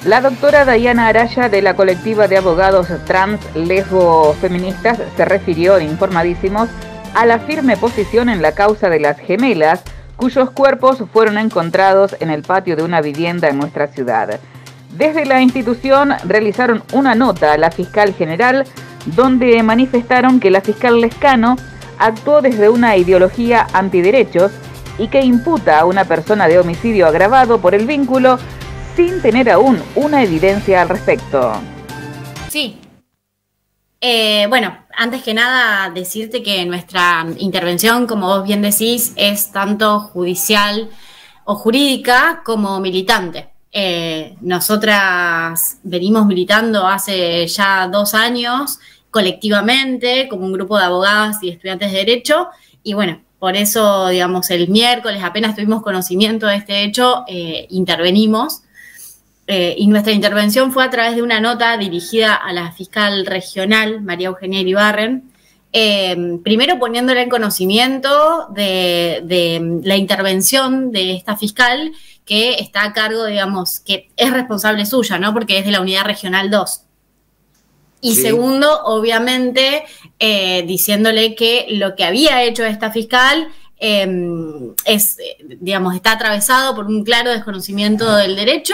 La doctora Dayana Araya, de la colectiva de abogados trans lesbo feministas, se refirió en Informadísimos a la firme posición en la causa de las gemelas, cuyos cuerpos fueron encontrados en el patio de una vivienda en nuestra ciudad. Desde la institución realizaron una nota a la fiscal general, donde manifestaron que la fiscal Lescano actuó desde una ideología antiderechos y que imputa a una persona de homicidio agravado por el vínculo sin tener aún una evidencia al respecto. Sí. Bueno, antes que nada decirte que nuestra intervención, como vos bien decís, es tanto judicial o jurídica como militante. Nosotras venimos militando hace ya 2 años colectivamente como un grupo de abogadas y estudiantes de Derecho y bueno, por eso, digamos, el miércoles apenas tuvimos conocimiento de este hecho, intervenimos. Y nuestra intervención fue a través de una nota dirigida a la fiscal regional, María Eugenia Iribarren, primero poniéndola en conocimiento de la intervención de esta fiscal que está a cargo, digamos, que es responsable suya, ¿no? Porque es de la Unidad Regional 2. Y sí. Segundo, obviamente, diciéndole que lo que había hecho esta fiscal digamos, está atravesado por un claro desconocimiento del derecho,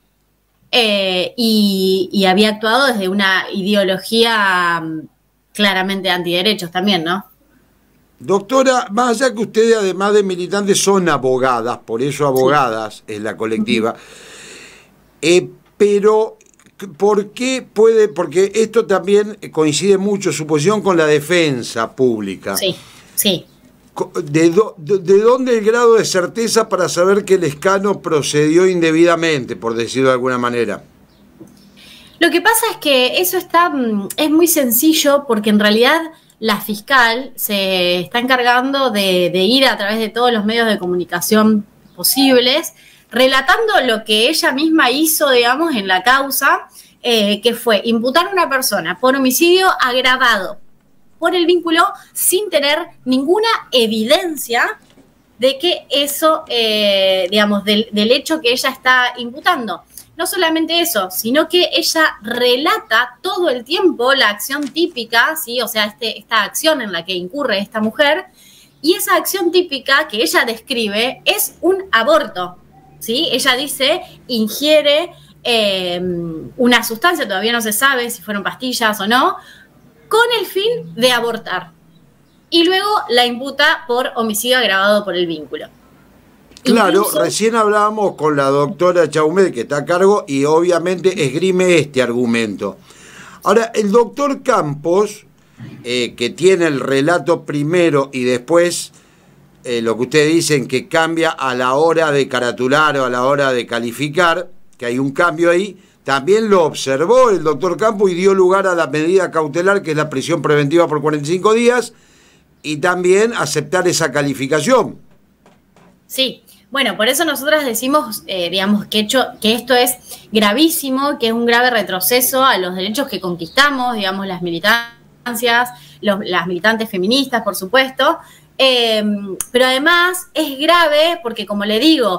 y había actuado desde una ideología claramente antiderechos también, ¿no? Doctora, más allá que ustedes, además de militantes, son abogadas, por eso abogadas es la colectiva, pero ¿por qué puede? Porque esto también coincide mucho, su posición, con la defensa pública. Sí, sí. ¿De dónde el grado de certeza para saber que Lescano procedió indebidamente, por decirlo de alguna manera? Lo que pasa es que eso es muy sencillo porque en realidad la fiscal se está encargando de ir a través de todos los medios de comunicación posibles, relatando lo que ella misma hizo, digamos, en la causa, que fue imputar a una persona por homicidio agravado por el vínculo sin tener ninguna evidencia de que eso, digamos, del hecho que ella está imputando. No solamente eso, sino que ella relata todo el tiempo la acción típica, ¿sí? O sea, esta acción en la que incurre esta mujer, y esa acción típica que ella describe es un aborto, ¿sí? Ella dice, ingiere una sustancia, todavía no se sabe si fueron pastillas o no, con el fin de abortar. Y luego la imputa por homicidio agravado por el vínculo. Claro, incluso, recién hablábamos con la doctora Chaumet, que está a cargo, y obviamente esgrime este argumento. Ahora, el doctor Campos, que tiene el relato primero y después lo que ustedes dicen que cambia a la hora de caratular o a la hora de calificar, que hay un cambio ahí, también lo observó el doctor Campos y dio lugar a la medida cautelar, que es la prisión preventiva por 45 días, y también aceptar esa calificación. Sí, bueno, por eso nosotras decimos, digamos, que esto es gravísimo, que es un grave retroceso a los derechos que conquistamos, digamos, las militancias, las militantes feministas, por supuesto, pero además es grave porque, como le digo,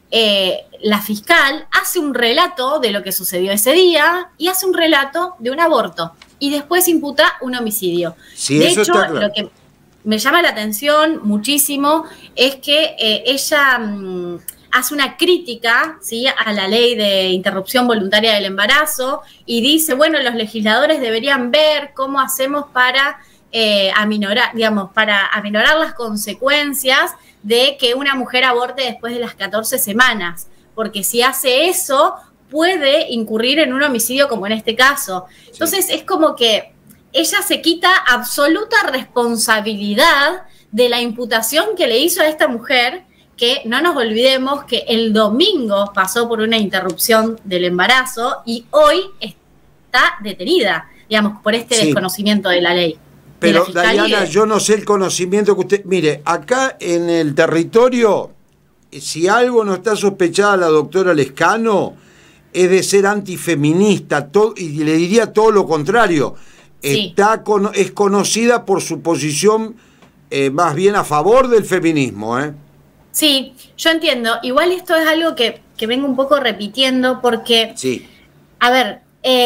la fiscal hace un relato de lo que sucedió ese día y hace un relato de un aborto y después imputa un homicidio. Sí, de eso hecho, está claro. Lo que me llama la atención muchísimo es que ella hace una crítica, ¿sí?, a la ley de interrupción voluntaria del embarazo y dice, bueno, los legisladores deberían ver cómo hacemos para aminorar, digamos, para aminorar las consecuencias de que una mujer aborte después de las 14 semanas, porque si hace eso puede incurrir en un homicidio como en este caso. Entonces es como que ella se quita absoluta responsabilidad de la imputación que le hizo a esta mujer, que no nos olvidemos que el domingo pasó por una interrupción del embarazo y hoy está detenida, digamos, por este desconocimiento de la ley. Pero, Dayana, yo no sé el conocimiento que usted... Mire, acá en el territorio, si algo no está sospechada la doctora Lescano, es de ser antifeminista, y le diría todo lo contrario. Sí. Es conocida por su posición más bien a favor del feminismo, ¿eh? Sí, yo entiendo. Igual esto es algo que vengo un poco repitiendo porque... Sí. A ver,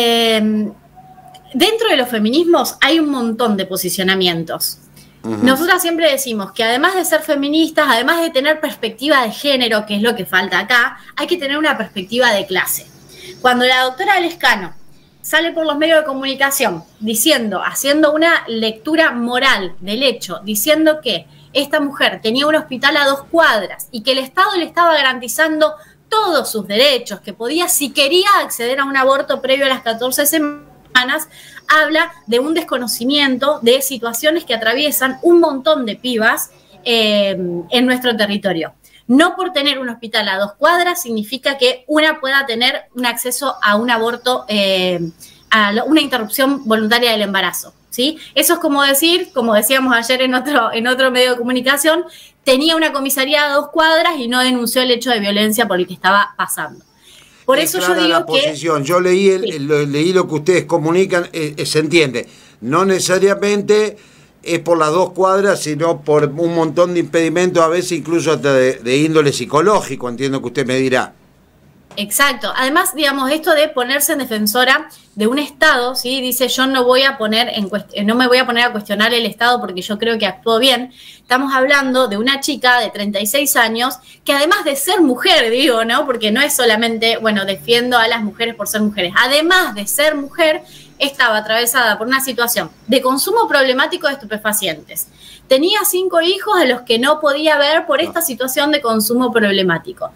dentro de los feminismos hay un montón de posicionamientos. Nosotras siempre decimos que además de ser feministas, además de tener perspectiva de género, que es lo que falta acá, hay que tener una perspectiva de clase. Cuando la doctora Lescano sale por los medios de comunicación diciendo, haciendo una lectura moral del hecho, diciendo que esta mujer tenía un hospital a 2 cuadras y que el Estado le estaba garantizando todos sus derechos, que podía, si quería, acceder a un aborto previo a las 14 semanas, habla de un desconocimiento de situaciones que atraviesan un montón de pibas en nuestro territorio. No por tener un hospital a 2 cuadras significa que una pueda tener un acceso a un aborto, a una interrupción voluntaria del embarazo, ¿sí? Eso es como decir, como decíamos ayer en otro medio de comunicación, tenía una comisaría a 2 cuadras y no denunció el hecho de violencia por el que estaba pasando. Por eso yo digo que... Yo leí lo que ustedes comunican, se entiende. No necesariamente es por las 2 cuadras, sino por un montón de impedimentos, a veces incluso hasta de índole psicológico, entiendo que usted me dirá. Exacto. Además, digamos, esto de ponerse en defensora de un Estado, ¿sí? Dice, yo no me voy a poner a cuestionar el Estado porque yo creo que actuó bien. Estamos hablando de una chica de 36 años que además de ser mujer, digo, ¿no? Porque no es solamente, bueno, defiendo a las mujeres por ser mujeres. Además de ser mujer, estaba atravesada por una situación de consumo problemático de estupefacientes. Tenía 5 hijos a los que no podía ver por esta situación de consumo problemático.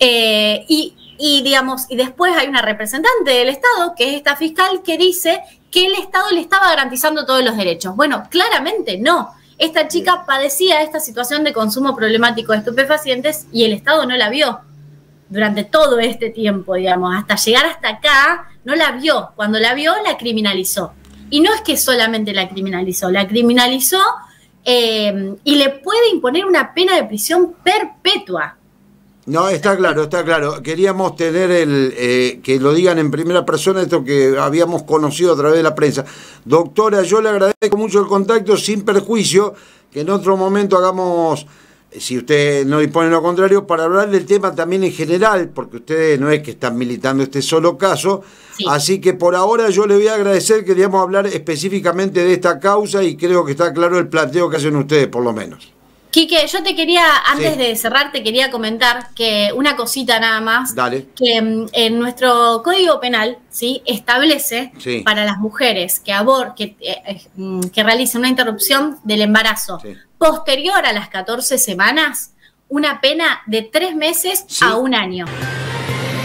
Y después hay una representante del Estado, que es esta fiscal, que dice que el Estado le estaba garantizando todos los derechos. Bueno, claramente no. Esta chica padecía esta situación de consumo problemático de estupefacientes y el Estado no la vio durante todo este tiempo, digamos. Hasta llegar hasta acá, no la vio. Cuando la vio, la criminalizó. Y no es que solamente la criminalizó y le puede imponer una pena de prisión perpetua. No, está claro, está claro. Queríamos tener que lo digan en primera persona, esto que habíamos conocido a través de la prensa. Doctora, yo le agradezco mucho el contacto, sin perjuicio, que en otro momento hagamos, si usted no dispone lo contrario, para hablar del tema también en general, porque ustedes no es que están militando este solo caso. Sí. Así que por ahora yo le voy a agradecer, queríamos hablar específicamente de esta causa y creo que está claro el planteo que hacen ustedes, por lo menos. Quique, yo te quería, antes de cerrar, te quería comentar que una cosita nada más. Dale. Que en nuestro Código Penal, ¿sí?, establece para las mujeres que realicen una interrupción del embarazo posterior a las 14 semanas, una pena de 3 meses a 1 año.